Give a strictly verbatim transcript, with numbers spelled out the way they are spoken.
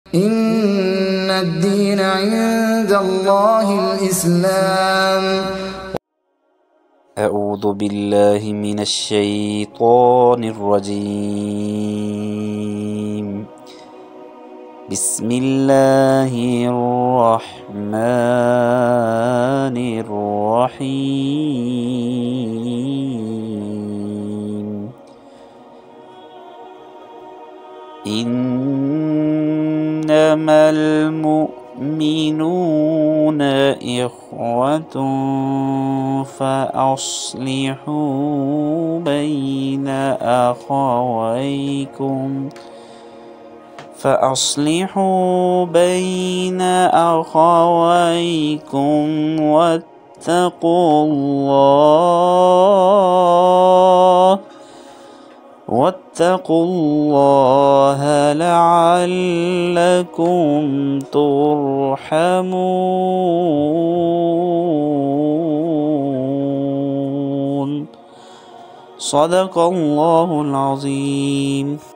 إن الدين عند الله الإسلام. أعوذ بالله من الشيطان الرجيم. بسم الله الرحمن الرحيم. إنما المؤمنون إخوة فأصلحوا بين أخويكم فأصلحوا بين أخويكم واتقوا الله واتقوا الله لعلكم ترحمون. صدق الله العظيم.